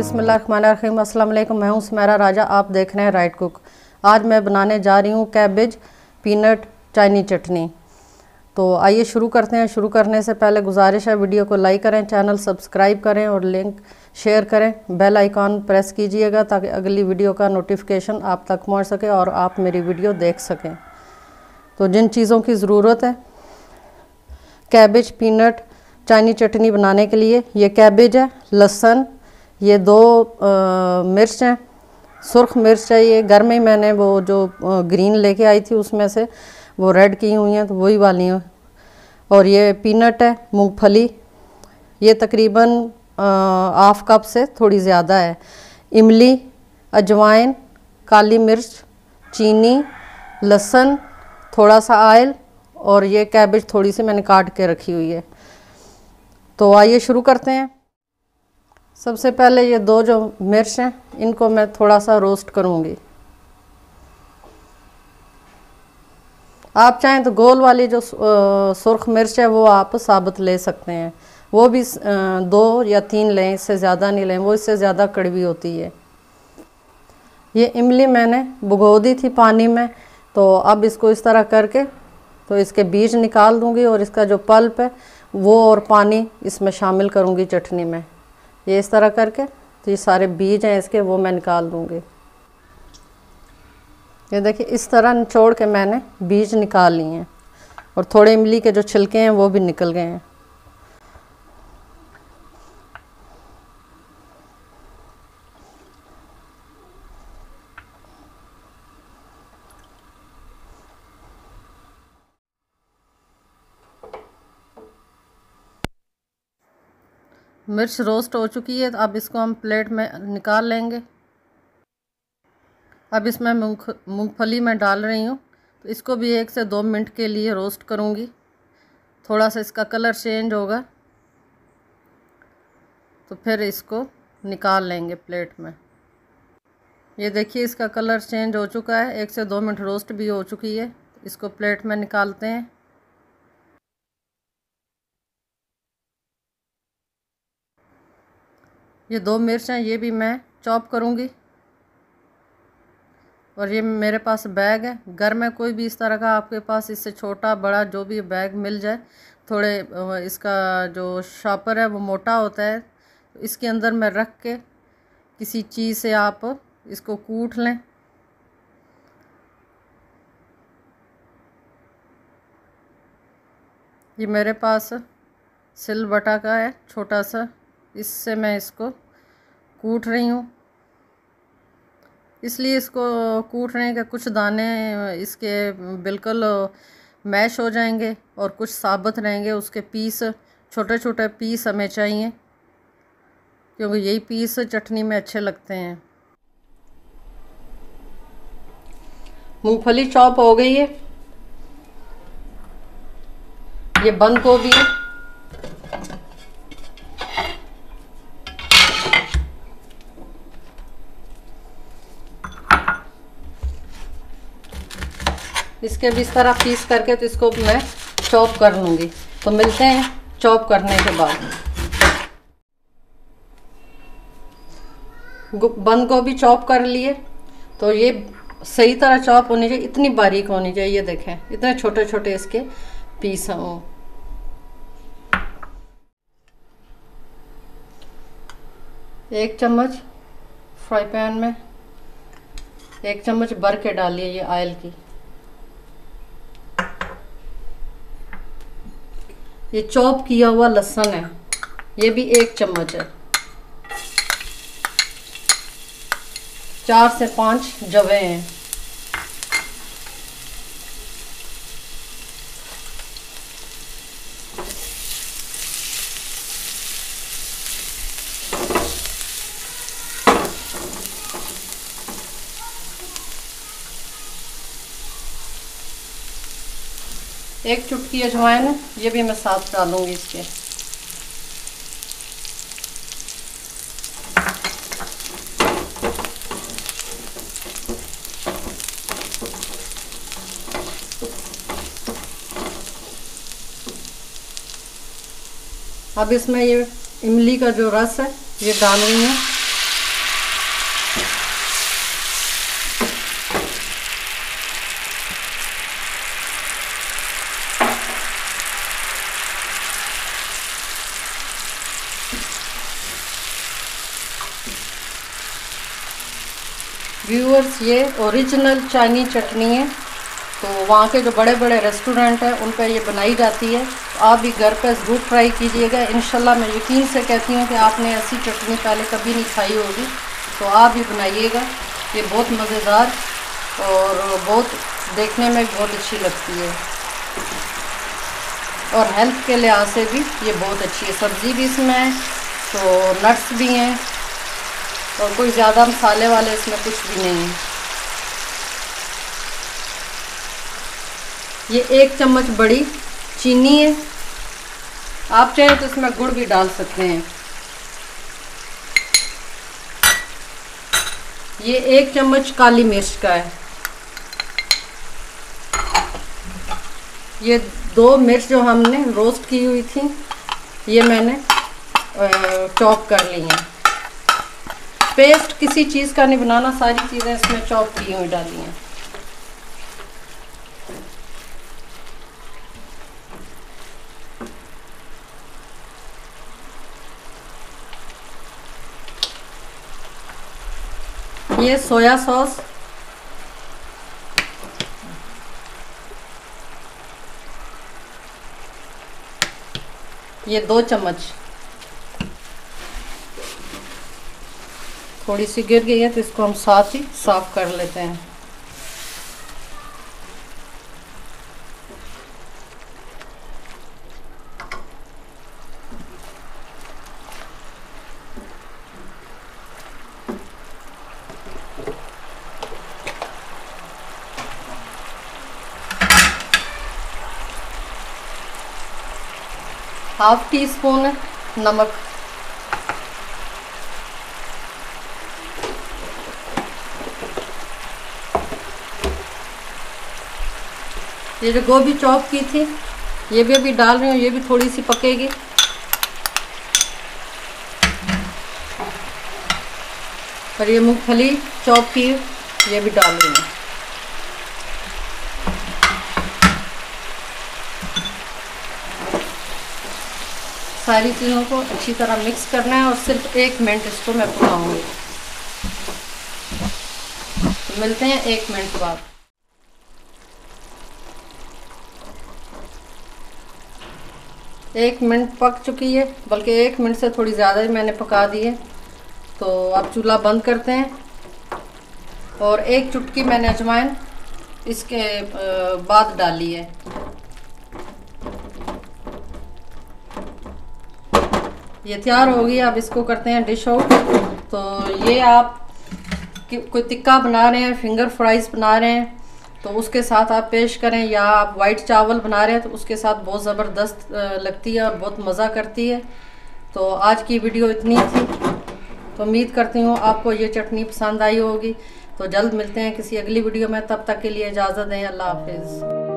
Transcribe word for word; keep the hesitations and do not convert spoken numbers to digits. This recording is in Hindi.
बिस्मिल्लाहिर्रहमानिर्रहीम। अस्सलाम वालेकुम। मैं हूँ सुमेरा राजा, आप देख रहे हैं राइट कुक। आज मैं बनाने जा रही हूँ कैबेज पीनट चाइनी चटनी। तो आइए शुरू करते हैं। शुरू करने से पहले गुजारिश है, वीडियो को लाइक करें, चैनल सब्सक्राइब करें और लिंक शेयर करें। बेल आइकॉन प्रेस कीजिएगा ताकि अगली वीडियो का नोटिफिकेशन आप तक पहुँच सके और आप मेरी वीडियो देख सकें। तो जिन चीज़ों की ज़रूरत है कैबेज पीनट चाइनी चटनी बनाने के लिए, ये कैबेज है, लहसुन, ये दो आ, मिर्च हैं, सुर्ख मिर्च है। ये घर में ही मैंने वो जो ग्रीन लेके आई थी उसमें से वो रेड की हुई हैं, तो वही वाली हैं। और ये पीनट है, मूंगफली, ये तकरीबन हाफ कप से थोड़ी ज़्यादा है। इमली, अजवाइन, काली मिर्च, चीनी, लहसुन, थोड़ा सा ऑयल और ये कैबेज थोड़ी सी मैंने काट के रखी हुई है। तो आइए शुरू करते हैं। सबसे पहले ये दो जो मिर्च हैं इनको मैं थोड़ा सा रोस्ट करूँगी। आप चाहें तो गोल वाली जो सुर्ख मिर्च है वो आप साबुत ले सकते हैं, वो भी दो या तीन लें, इससे ज़्यादा नहीं लें, वो इससे ज़्यादा कड़वी होती है। ये इमली मैंने भिगो दी थी पानी में, तो अब इसको इस तरह करके तो इसके बीज निकाल दूंगी और इसका जो पल्प है वो और पानी इसमें शामिल करूंगी चटनी में। ये इस तरह करके तो ये सारे बीज हैं इसके वो मैं निकाल दूंगी। ये देखिए इस तरह निचोड़ के मैंने बीज निकाल लिए हैं और थोड़े इमली के जो छिलके हैं वो भी निकल गए हैं। मिर्च रोस्ट हो चुकी है, तो अब इसको हम प्लेट में निकाल लेंगे। अब इसमें मूंग मूंगफली मैं डाल रही हूँ, तो इसको भी एक से दो मिनट के लिए रोस्ट करूँगी। थोड़ा सा इसका कलर चेंज होगा तो फिर इसको निकाल लेंगे प्लेट में। ये देखिए इसका कलर चेंज हो चुका है, एक से दो मिनट रोस्ट भी हो चुकी है। इसको प्लेट में निकालते हैं। ये दो मिर्च हैं, ये भी मैं चॉप करूँगी। और ये मेरे पास बैग है, घर में कोई भी इस तरह का आपके पास इससे छोटा बड़ा जो भी बैग मिल जाए। थोड़े इसका जो शॉपर है वो मोटा होता है, तो इसके अंदर में रख के किसी चीज़ से आप इसको कूट लें। ये मेरे पास सिलबट्टा का है छोटा सा, इससे मैं इसको कूट रही हूँ। इसलिए इसको कूट रहे हैं कि कुछ दाने इसके बिल्कुल मैश हो जाएंगे और कुछ साबुत रहेंगे। उसके पीस छोटे छोटे पीस हमें चाहिए, क्योंकि यही पीस चटनी में अच्छे लगते हैं। मूंगफली चॉप हो गई है। ये बंद गोभी है, इसके भी इस तरह पीस करके तो इसको मैं चॉप कर लूँगी। तो मिलते हैं चॉप करने के बाद। बंद गोभी चॉप कर लिए, तो ये सही तरह चॉप होनी चाहिए, इतनी बारीक होनी चाहिए। ये देखें इतने छोटे छोटे इसके पीस हों। एक चम्मच फ्राई पैन में एक चम्मच भर के डालिए ये ऑयल की। ये चॉप किया हुआ लहसुन है, ये भी एक चम्मच है। चार से पांच जवे हैं। एक चुटकी अजवाइन है, ये भी मैं साथ डालूंगी इसके। अब इसमें ये इमली का जो रस है ये डाल रही हूँ। व्यूअर्स, ये ओरिजिनल चाइनीज चटनी है। तो वहाँ के जो बड़े बड़े रेस्टोरेंट हैं उन पर ये बनाई जाती है। तो आप भी घर पर ज़रूर ट्राई कीजिएगा। इंशाल्लाह मैं यकीन से कहती हूँ कि आपने ऐसी चटनी पहले कभी नहीं खाई होगी, तो आप भी बनाइएगा। ये बहुत मज़ेदार और बहुत देखने में बहुत अच्छी लगती है और हेल्थ के लिहाज से भी ये बहुत अच्छी है। सब्ज़ी भी इसमें है, तो नट्स भी हैं और कोई ज़्यादा मसाले वाले इसमें कुछ भी नहीं है। ये एक चम्मच बड़ी चीनी है, आप चाहें तो इसमें गुड़ भी डाल सकते हैं। ये एक चम्मच काली मिर्च का है। ये दो मिर्च जो हमने रोस्ट की हुई थी, ये मैंने चॉप कर ली हैं। पेस्ट किसी चीज़ का नहीं बनाना, सारी चीज़ें इसमें चॉप की हुई डाली हैं। ये सोया सॉस, ये दो चम्मच। थोड़ी सी गिर गई है तो इसको हम साथ ही साफ कर लेते हैं। हाफ टी स्पून नमक, ये जो गोभी चॉप की थी ये भी अभी डाल रही हूँ, ये भी थोड़ी सी पकेगी। और ये मूंगफली चॉप की ये भी डाल रही हूँ। सारी चीज़ों को अच्छी तरह मिक्स करना है और सिर्फ एक मिनट इसको मैं पकाऊंगी। तो मिलते हैं एक मिनट बाद। एक मिनट पक चुकी है, बल्कि एक मिनट से थोड़ी ज़्यादा ही मैंने पका दी है। तो अब चूल्हा बंद करते हैं और एक चुटकी मैंने अजवाइन इसके बाद डाली है। ये तैयार हो गई। अब इसको करते हैं डिश आउट। तो ये आप कोई टिक्का बना रहे हैं, फिंगर फ्राइज़ बना रहे हैं तो उसके साथ आप पेश करें, या आप वाइट चावल बना रहे हैं तो उसके साथ बहुत ज़बरदस्त लगती है और बहुत मज़ा करती है। तो आज की वीडियो इतनी थी। तो उम्मीद करती हूँ आपको ये चटनी पसंद आई होगी। तो जल्द मिलते हैं किसी अगली वीडियो में, तब तक के लिए इजाज़त दें। अल्लाह हाफिज़।